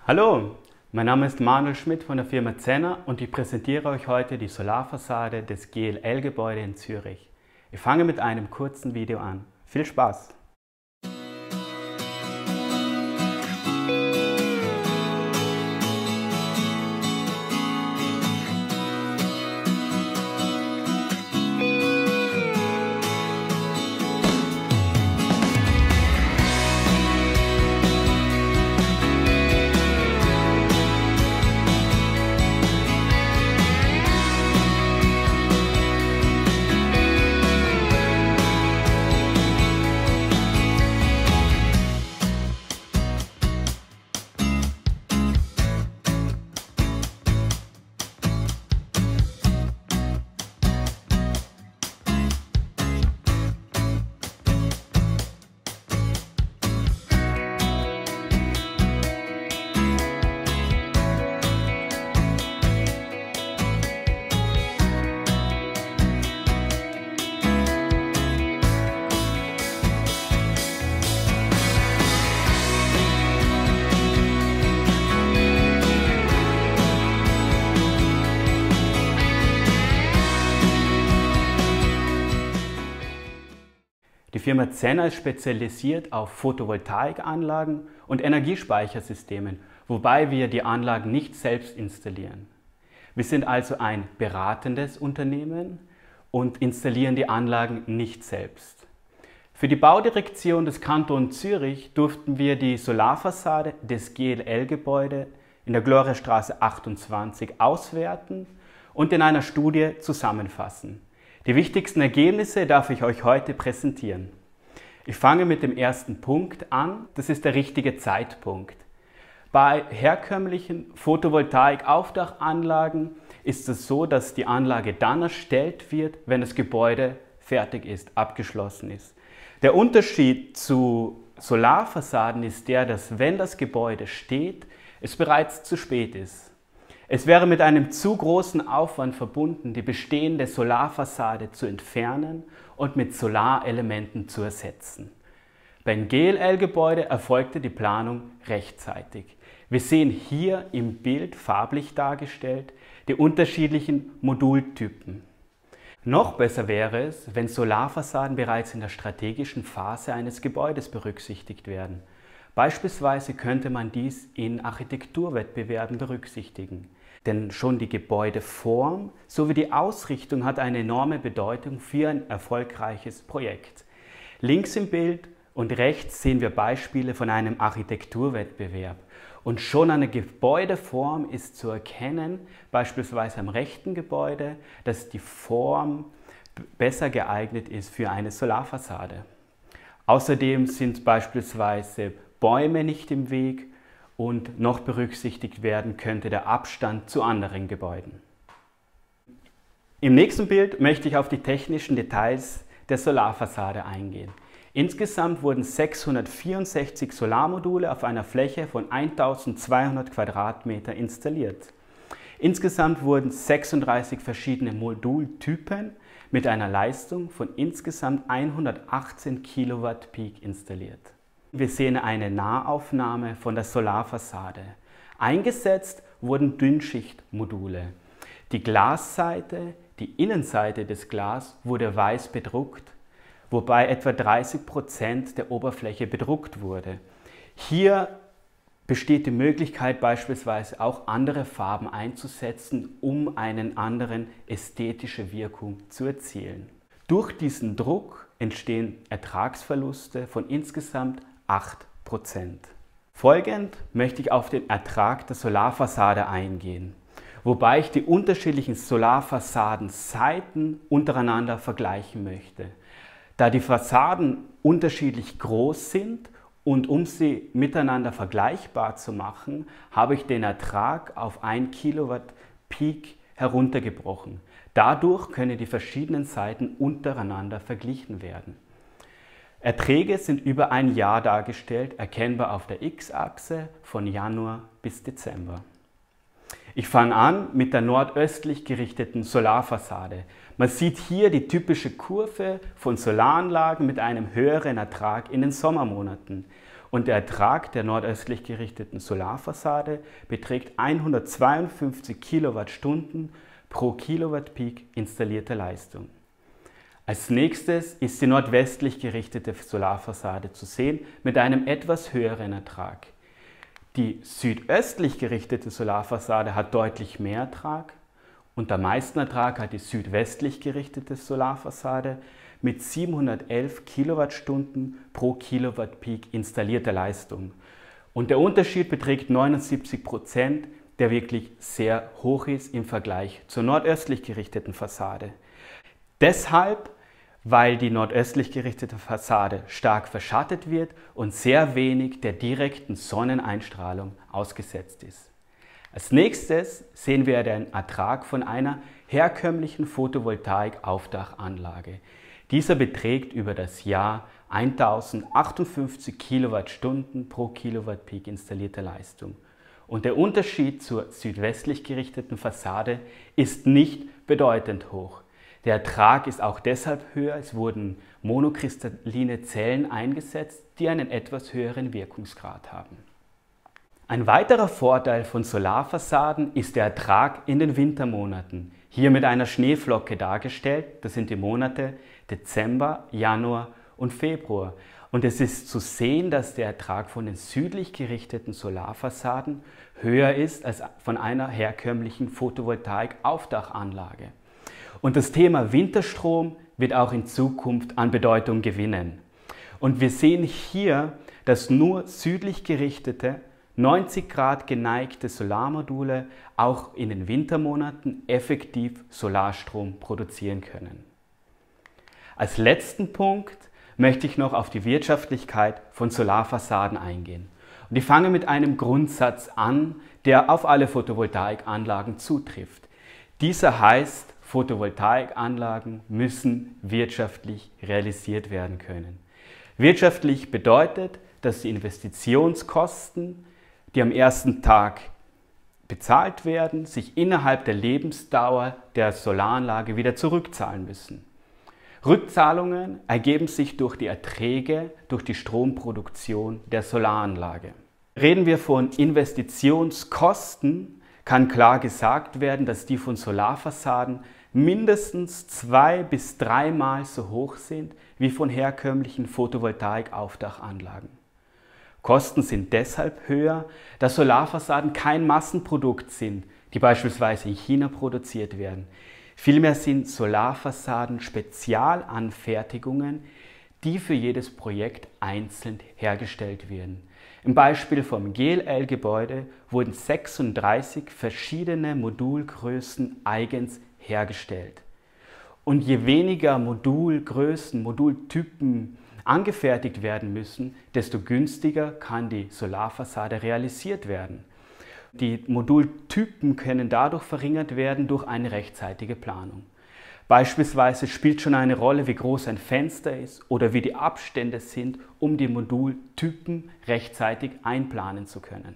Hallo, mein Name ist Manuel Schmidt von der Firma Zenner und ich präsentiere euch heute die Solarfassade des GLL-Gebäudes in Zürich. Ich fange mit einem kurzen Video an. Viel Spaß! Die Firma Zenner ist spezialisiert auf Photovoltaikanlagen und Energiespeichersystemen, wobei wir die Anlagen nicht selbst installieren. Wir sind also ein beratendes Unternehmen und installieren die Anlagen nicht selbst. Für die Baudirektion des Kantons Zürich durften wir die Solarfassade des GLL-Gebäudes in der Gloriastraße 28 auswerten und in einer Studie zusammenfassen. Die wichtigsten Ergebnisse darf ich euch heute präsentieren. Ich fange mit dem ersten Punkt an, das ist der richtige Zeitpunkt. Bei herkömmlichen Photovoltaik-Aufdachanlagen ist es so, dass die Anlage dann erstellt wird, wenn das Gebäude fertig ist, abgeschlossen ist. Der Unterschied zu Solarfassaden ist der, dass wenn das Gebäude steht, es bereits zu spät ist. Es wäre mit einem zu großen Aufwand verbunden, die bestehende Solarfassade zu entfernen und mit Solarelementen zu ersetzen. Beim GLL-Gebäude erfolgte die Planung rechtzeitig. Wir sehen hier im Bild farblich dargestellt die unterschiedlichen Modultypen. Noch besser wäre es, wenn Solarfassaden bereits in der strategischen Phase eines Gebäudes berücksichtigt werden. Beispielsweise könnte man dies in Architekturwettbewerben berücksichtigen. Denn schon die Gebäudeform sowie die Ausrichtung hat eine enorme Bedeutung für ein erfolgreiches Projekt. Links im Bild und rechts sehen wir Beispiele von einem Architekturwettbewerb. Und schon an der Gebäudeform ist zu erkennen, beispielsweise am rechten Gebäude, dass die Form besser geeignet ist für eine Solarfassade. Außerdem sind beispielsweise Bäume nicht im Weg und noch berücksichtigt werden könnte der Abstand zu anderen Gebäuden. Im nächsten Bild möchte ich auf die technischen Details der Solarfassade eingehen. Insgesamt wurden 664 Solarmodule auf einer Fläche von 1200 Quadratmeter installiert. Insgesamt wurden 36 verschiedene Modultypen mit einer Leistung von insgesamt 118 Kilowatt Peak installiert. Wir sehen eine Nahaufnahme von der Solarfassade. Eingesetzt wurden Dünnschichtmodule. Die Glasseite, die Innenseite des Glas wurde weiß bedruckt, wobei etwa 30% der Oberfläche bedruckt wurde. Hier besteht die Möglichkeit, beispielsweise auch andere Farben einzusetzen, um eine andere ästhetische Wirkung zu erzielen. Durch diesen Druck entstehen Ertragsverluste von insgesamt 8%. Folgend möchte ich auf den Ertrag der Solarfassade eingehen, wobei ich die unterschiedlichen Solarfassadenseiten untereinander vergleichen möchte. Da die Fassaden unterschiedlich groß sind und um sie miteinander vergleichbar zu machen, habe ich den Ertrag auf 1 Kilowatt Peak heruntergebrochen. Dadurch können die verschiedenen Seiten untereinander verglichen werden. Erträge sind über ein Jahr dargestellt, erkennbar auf der X-Achse von Januar bis Dezember. Ich fange an mit der nordöstlich gerichteten Solarfassade. Man sieht hier die typische Kurve von Solaranlagen mit einem höheren Ertrag in den Sommermonaten. und der Ertrag der nordöstlich gerichteten Solarfassade beträgt 152 Kilowattstunden pro Kilowatt Peak installierter Leistung. Als nächstes ist die nordwestlich gerichtete Solarfassade zu sehen mit einem etwas höheren Ertrag. Die südöstlich gerichtete Solarfassade hat deutlich mehr Ertrag und am meisten Ertrag hat die südwestlich gerichtete Solarfassade mit 711 Kilowattstunden pro Kilowatt Peak installierter Leistung. Und der Unterschied beträgt 79%, der wirklich sehr hoch ist im Vergleich zur nordöstlich gerichteten Fassade. Deshalb, weil die nordöstlich gerichtete Fassade stark verschattet wird und sehr wenig der direkten Sonneneinstrahlung ausgesetzt ist. Als nächstes sehen wir den Ertrag von einer herkömmlichen Photovoltaik-Aufdachanlage. Dieser beträgt über das Jahr 1058 Kilowattstunden pro Kilowatt Peak installierter Leistung. Und der Unterschied zur südwestlich gerichteten Fassade ist nicht bedeutend hoch. Der Ertrag ist auch deshalb höher, es wurden monokristalline Zellen eingesetzt, die einen etwas höheren Wirkungsgrad haben. Ein weiterer Vorteil von Solarfassaden ist der Ertrag in den Wintermonaten. Hier mit einer Schneeflocke dargestellt, das sind die Monate Dezember, Januar und Februar. Und es ist zu sehen, dass der Ertrag von den südlich gerichteten Solarfassaden höher ist als von einer herkömmlichen Photovoltaik-Aufdachanlage. Und das Thema Winterstrom wird auch in Zukunft an Bedeutung gewinnen. Und wir sehen hier, dass nur südlich gerichtete, 90 Grad geneigte Solarmodule auch in den Wintermonaten effektiv Solarstrom produzieren können. Als letzten Punkt möchte ich noch auf die Wirtschaftlichkeit von Solarfassaden eingehen. Und ich fange mit einem Grundsatz an, der auf alle Photovoltaikanlagen zutrifft. Dieser heißt, Photovoltaikanlagen müssen wirtschaftlich realisiert werden können. Wirtschaftlich bedeutet, dass die Investitionskosten, die am ersten Tag bezahlt werden, sich innerhalb der Lebensdauer der Solaranlage wieder zurückzahlen müssen. Rückzahlungen ergeben sich durch die Erträge, durch die Stromproduktion der Solaranlage. Reden wir von Investitionskosten, kann klar gesagt werden, dass die von Solarfassaden mindestens 2- bis 3-mal so hoch sind wie von herkömmlichen Photovoltaik-Aufdachanlagen. Kosten sind deshalb höher, da Solarfassaden kein Massenprodukt sind, die beispielsweise in China produziert werden. Vielmehr sind Solarfassaden Spezialanfertigungen, die für jedes Projekt einzeln hergestellt werden. Im Beispiel vom GLL-Gebäude wurden 36 verschiedene Modulgrößen eigens hergestellt. Und je weniger Modulgrößen, Modultypen angefertigt werden müssen, desto günstiger kann die Solarfassade realisiert werden. Die Modultypen können dadurch verringert werden durch eine rechtzeitige Planung. Beispielsweise spielt schon eine Rolle, wie groß ein Fenster ist oder wie die Abstände sind, um die Modultypen rechtzeitig einplanen zu können.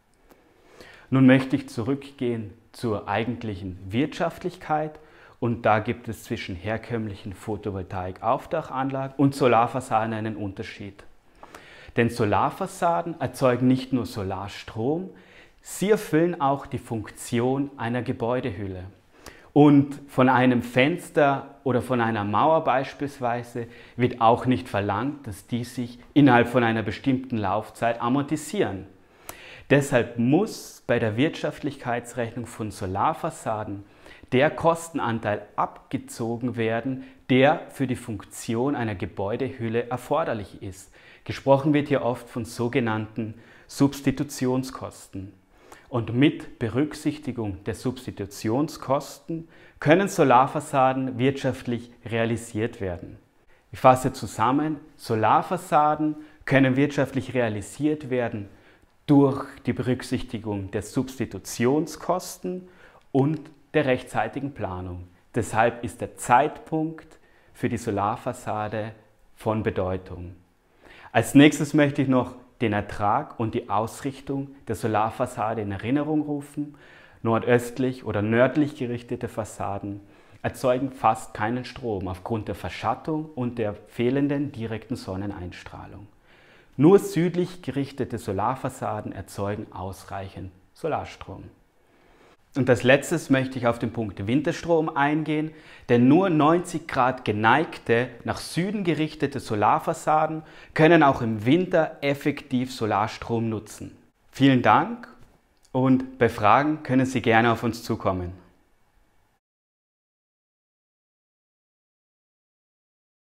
Nun möchte ich zurückgehen zur eigentlichen Wirtschaftlichkeit. Und da gibt es zwischen herkömmlichen Photovoltaik-Aufdachanlagen und Solarfassaden einen Unterschied. Denn Solarfassaden erzeugen nicht nur Solarstrom, sie erfüllen auch die Funktion einer Gebäudehülle. Und von einem Fenster oder von einer Mauer beispielsweise wird auch nicht verlangt, dass die sich innerhalb von einer bestimmten Laufzeit amortisieren. Deshalb muss bei der Wirtschaftlichkeitsrechnung von Solarfassaden der Kostenanteil abgezogen werden, der für die Funktion einer Gebäudehülle erforderlich ist. Gesprochen wird hier oft von sogenannten Substitutionskosten. Und mit Berücksichtigung der Substitutionskosten können Solarfassaden wirtschaftlich realisiert werden. Ich fasse zusammen, Solarfassaden können wirtschaftlich realisiert werden durch die Berücksichtigung der Substitutionskosten und der rechtzeitigen Planung. Deshalb ist der Zeitpunkt für die Solarfassade von Bedeutung. Als nächstes möchte ich noch den Ertrag und die Ausrichtung der Solarfassade in Erinnerung rufen. Nordöstlich oder nördlich gerichtete Fassaden erzeugen fast keinen Strom aufgrund der Verschattung und der fehlenden direkten Sonneneinstrahlung. Nur südlich gerichtete Solarfassaden erzeugen ausreichend Solarstrom. Und als letztes möchte ich auf den Punkt Winterstrom eingehen, denn nur 90 Grad geneigte, nach Süden gerichtete Solarfassaden können auch im Winter effektiv Solarstrom nutzen. Vielen Dank und bei Fragen können Sie gerne auf uns zukommen.